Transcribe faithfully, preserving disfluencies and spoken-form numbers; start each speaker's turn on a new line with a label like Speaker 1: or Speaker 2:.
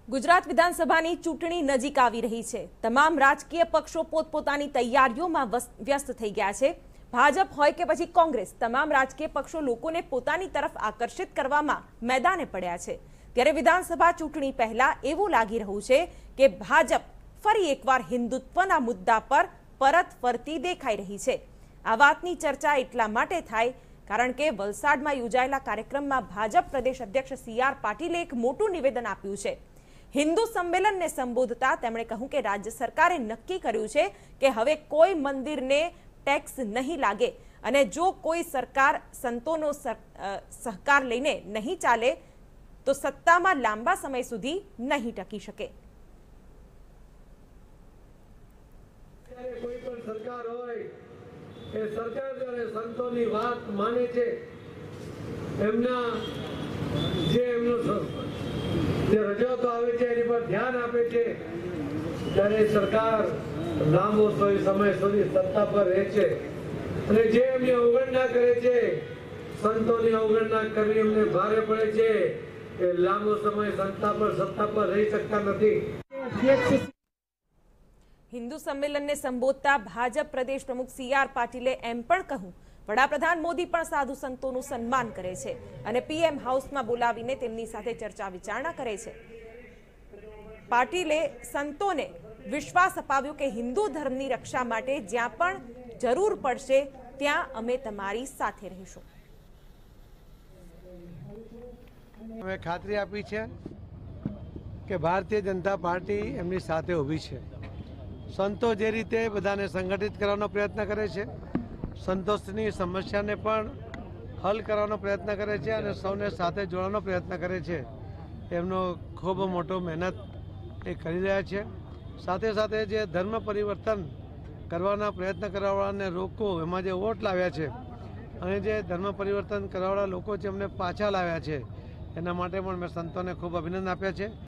Speaker 1: ગુજરાત વિધાનસભાની ચૂંટણી નજીક આવી રહી છે। તમામ રાજકીય પક્ષો પોતપોતાની તૈયારીઓમાં વ્યસ્ત થઈ ગયા છે। ભાજપ હોય કે પછી કોંગ્રેસ, તમામ રાજકીય પક્ષો લોકોને પોતાની તરફ આકર્ષિત કરવામાં મેદાને પડ્યા છે। ત્યારે વિધાનસભા ચૂંટણી પહેલા એવું લાગી રહ્યું છે કે ભાજપ ફરી એકવાર હિન્દુત્વના મુદ્દા પર પરત ફરતી દેખાઈ રહી છે। આ વાતની ચર્ચા એટલા માટે થાય કારણ કે વલસાડમાં યોજાયેલા કાર્યક્રમમાં ભાજપ પ્રદેશ અધ્યક્ષ સી આર પાટીલે એક મોટું નિવેદન આપ્યું છે। हिंदू सम्मेलन ने संबोधता तेमणे कहूं कि राज्य सरकारे नक्की कर्युं छे कि हवे कोई मंदिर ने टेक्स नहीं लागे अने जो कोई सरकार संतोनो सहकार लईने नहीं चाले तो सत्ता में लांबा समय सुधी नहीं टकी शके।
Speaker 2: कोई पण सरकार होय ए सरकार जरे संतोनी वात माने छे एमना जे एमनो જે રજૂઆતો આવે છે એની પર ધ્યાન આપે છે ત્યારે સરકાર લાંબો સમય સુધી સત્તા પર રહે છે અને જે એમની અવગણના કરે છે, સંતોની અવગણના કરવી એમને ભારે પડે છે કે લાંબો સમય સત્તા પર સત્તા પર રહી શકતા નથી।
Speaker 1: हिंदू सम्मेलन ने संबोधता भाजप प्रदेश प्रमुख सी आर पाटीले एम पण कहूं वडाप्रधान मोदी पण साधु संतोનું સન્માન કરે છે અને પીએમ હાઉસમાં બોલાવીને તેમની સાથે ચર્ચા વિચારણા કરે છે। પાટીલે સંતોને વિશ્વાસ અપાવ્યો કે હિન્દુ ધર્મની રક્ષા માટે જ્યાં પણ જરૂર પડશે ત્યાં અમે તમારી સાથે રહીશું।
Speaker 3: અમે ખાતરી આપી છે કે ભારતીય જનતા પાર્ટી એમની સાથે ઊભી છે। સંતો જે રીતે બધાને સંગઠિત કરવાનો પ્રયત્ન કરે છે, સંતોષની સમસ્યાને પણ હલ કરવાનો પ્રયત્ન કરે છે અને સૌને સાથે જોડવાનો પ્રયત્ન કરે છે, એમનો ખૂબ મોટો મહેનત એ કરી રહ્યા છે। સાથે સાથે જે ધર્મ પરિવર્તન કરવાના પ્રયત્ન કરવાવાળાને રોકો એમાં જે વોટ લાવ્યા છે અને જે ધર્મ પરિવર્તન કરવાવાળા લોકો છે એમને પાછા લાવ્યા છે એના માટે પણ મેં સંતોને ખૂબ અભિનંદન આપ્યા છે।